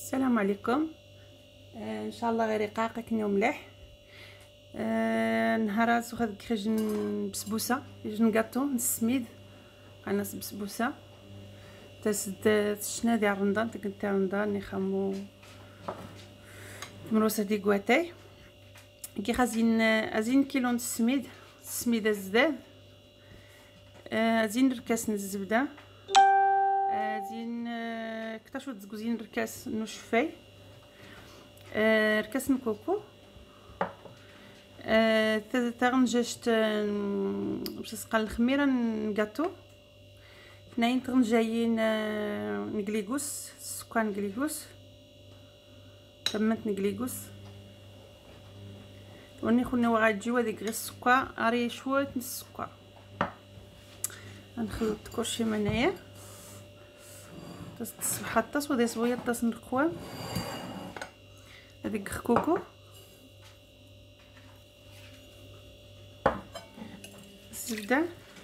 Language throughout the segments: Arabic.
السلام عليكم. ان شاء الله غير يقاقك نيوم مليح. نهار سوخ خرج بسبوسه جن كاطو نسميد انا بسبوسه تسد شنا ديال رمضان تكنت رمضان نخمو مروسه دي كواتاي كي ازين كيلو السميد الزداد، ازين ركاس الزبده، ازين كتاشو تزكوزين ركاس نشفاي، ركاس الكوكو، تغنجشت باش نسقى الخميره نكاطو، اثنين تغنجايين نكليكوس السكر نكليكوس تمت نكليكوس وني خوني وغادي هذيك غير السكر اري شويه السكر غنخلط كلشي منايا تصبح الطاس ودي شويه الطاس نرقوه هذيك كوكو الزبده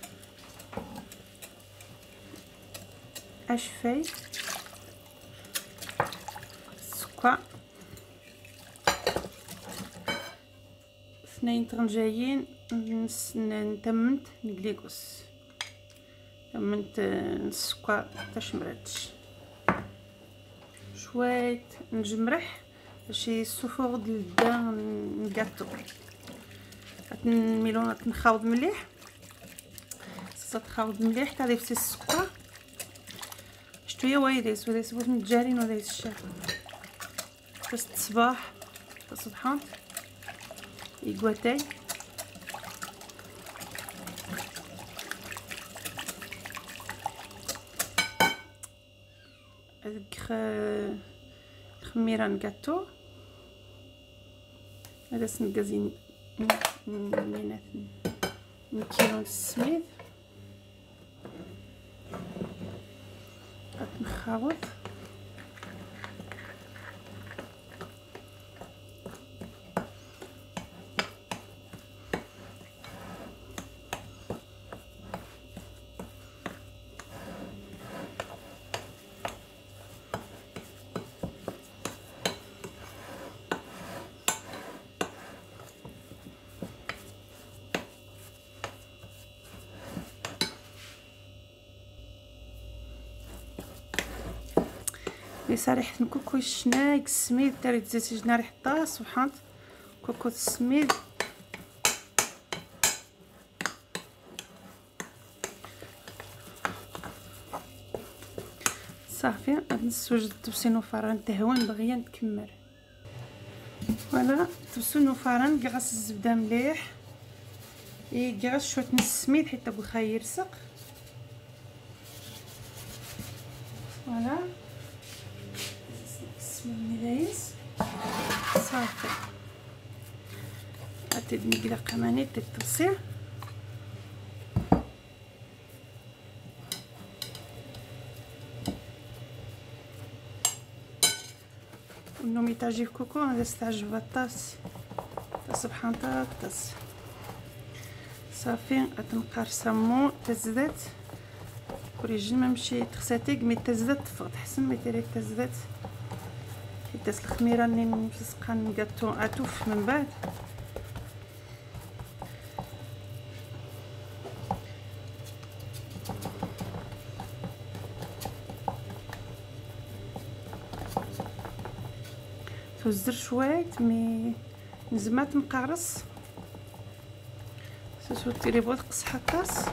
اشفاي السكر اثنين طنجايين نتمنت نكليكوس تمنت السكر تشمرتش شويه نجمرح باش السفور ديال الدا نكاطو نميلو نخاوض مليح تخاوض مليح كنضيف السكر شويه ويديس بغيت نتجارين ودايس الشاف باش الصباح تصبحان يكواتاي هذيك الخميره نكاطو هذا سنكازين من كيلو السميد نخاوض ليسا ريحة الكوكو الشنايك السميد تاريت زيت جنا ريحة الطاس سبحانت كوكو السميد صافي هاد السوج تبسينو فران تهوان دغيا نكمل فوالا تبسونو فران كيغاس الزبده مليح كيغاس شويه السميد حيت بغا يرسق فوالا مليس صافي هاتي المقله كمان تتصير ونومي تاجي كوكو هذا استعجب الطاس سبحان الله الطاس صافي غتنقار سمو تزدات وريجي ما مشي تخساتيك مي تزدات تفقد حسن مي ديري تزدات حيت الخميره اللي مسقا نكاطو اتوف من بعد توزر شويه مي نزمات مقارص سوسو تيري بغيت تقصح الطاس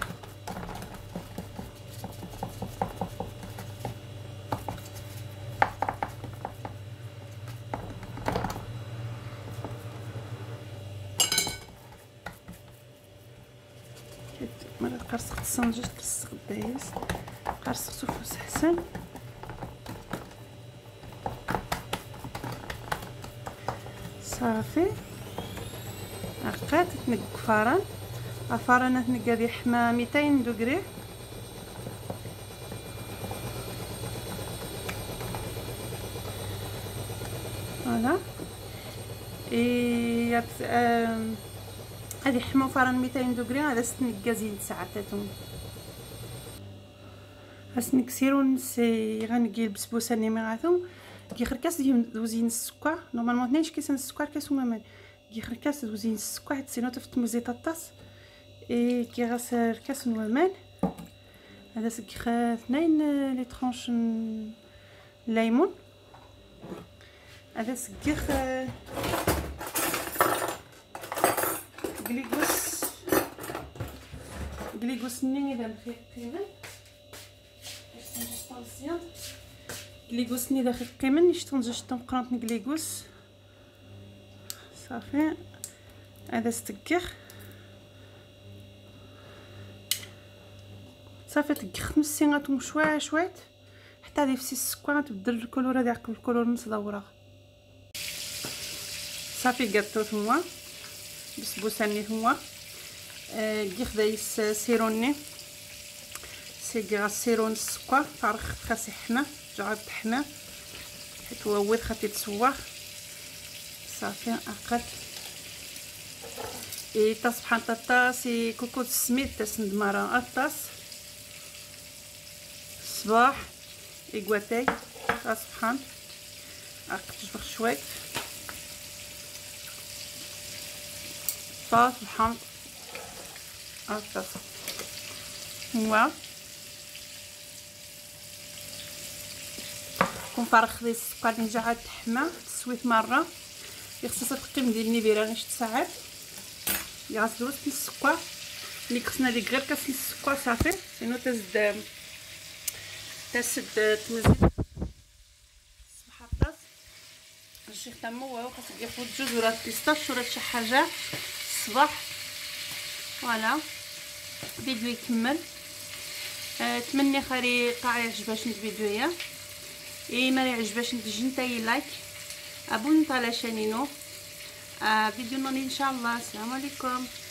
مرة قرصقت الصنجة تلصق دايس قرصقتو فوس حسن صافي عقات تنق فران الفران تنقى بحما 200 دوغري فوالا هذه حما فران 200 دوغري هذا ستنقى زين ساعتاتهم هاسنكسيرو نسي غنقي البسبوسه اللي معاهم كيخر كاس دوزين السكر نورمالمون 2 كيسان السكر كاس ومامان كيخر كاس دوزين السكر حيت سينو تفت مزيت الطاس اي كيغسر كاس ومامان هذا سكيخ 2 لي طرونش ليمون هذا سكيخ غليغوس ني اذا بخير قيمن غليغوس ني داخل قيمن نشتون زوج طنقرات غليغوس صافي هذا ستكخ صافي تكخ مسيناتهم شويه حتى هذه في السكر تبدل الكولور هذا يعقب الكولور نص دوره صافي قطوت هما بسبوساني هما كيخ دايس سيروني سيغا سيرون السكر فارخ خاصي حنا جعد حنا حيت هو ويد خاطي تسوى صافي اقل اي طاس بحال طاس كوكو السميد تاس ندمارا الطاس الصباح ايكواتاي طاس بحال اقل تجبر شويه طاس بحال الطاس هو كون فرخ ديال السكر اللي جا عاد تحمى تسويت مره يخصص القيم ديال النبيره غير 6 ساعات يغسلوا السكر اللي خصنا لي غير كاس السكر صافي سينو تزد تمزج صباح الطاس الشيخ تما هو خاصو ياخذ جوج ولا بيستاش ولا شي حاجه الصباح فوالا الفيديو يكمل اتمنى خاري قاع يعجباش الفيديو اي ما يعجباش تجي نتاي لايك ابوني على شانينو فيديو نوني ان شاء الله. السلام عليكم.